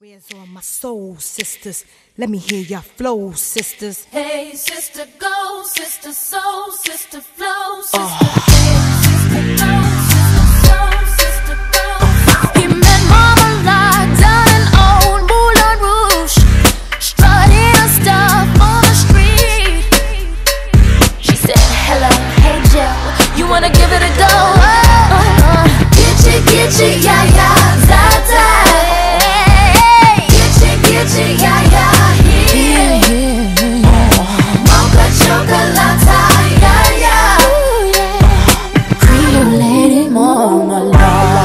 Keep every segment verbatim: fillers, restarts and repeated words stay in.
Where's all my soul sisters? Let me hear your flow, sisters. Hey, sister, go, sister, soul, sister, flow, sister. Oh. Hey, sister, go, sister, soul, sister, flow. He met Marmalade down in old Moulin Rouge, strutting her stuff on the street. She said, hello, hey Jill, you wanna give it a go? Uh, uh, Gitchy, gitchy, yeah, yeah, da, da. Gitchy, yeah, yeah, yeah. Mocha chocolate, yeah, yeah. Cream lady marmalade.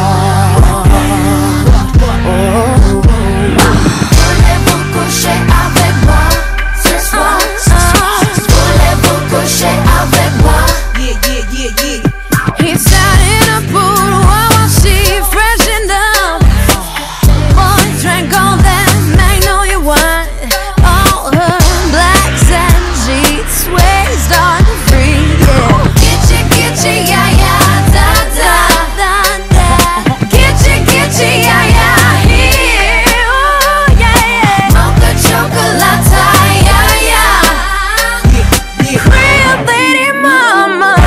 Voulez-vous coucher avec moi ce soir? Voulez-vous coucher avec moi? Yeah, yeah, yeah, yeah. He sat in a pool while she freshened up. Boy drank all that wine, all her blacks and sheets, waist on free, yeah. Gitchy, gitchy, yeah, yeah, da, da, da, da. Gitchy, gitchy, yeah, yeah, here, oh, yeah, yeah. Mocha chocolate, yeah, yeah. Yeah, yeah. Real lady marmalade.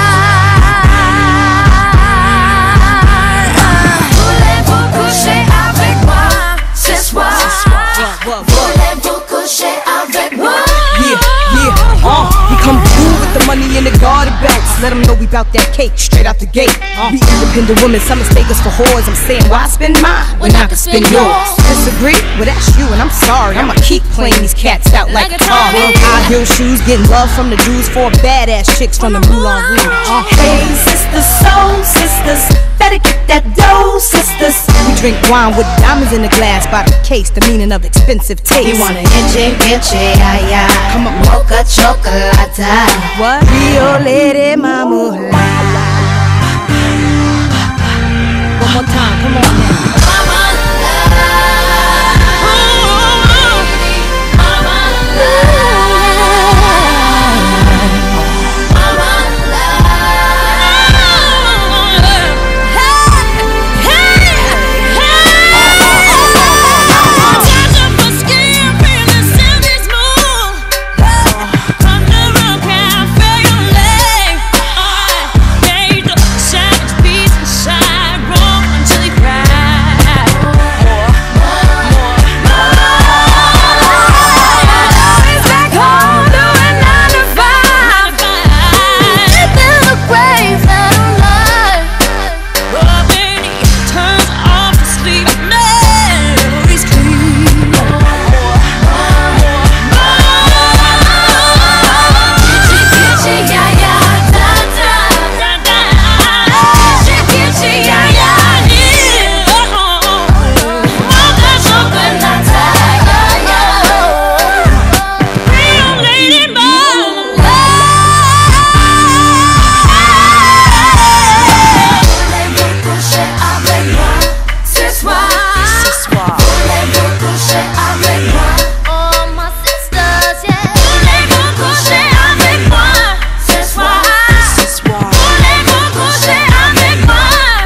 Voulez-vous coucher avec moi ce soir? Voulez-vous coucher avec moi? Yeah, yeah, uh, we come through with the money in the garter bags. Let them know we bout that cake straight out the gate. uh. We independent women, some mistake us for whores. I'm saying, why spend mine when I can spend yours? Disagree? Well, that's you, and I'm sorry. I'ma keep playing these cats out like a guitar. High heel shoes, getting love from the dudes, four badass chicks from the Moulin Rouge. uh. Hey, sisters, soul sisters, better get that dough, sisters. We drink wine with diamonds in the glass by the case, the meaning of expensive taste. You wanna itchy, itchy, yeah, yeah. Come on, mocha chocolate. What? Rio Lady Marmalade. One more time, come on now.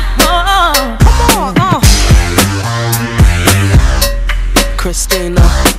Christina.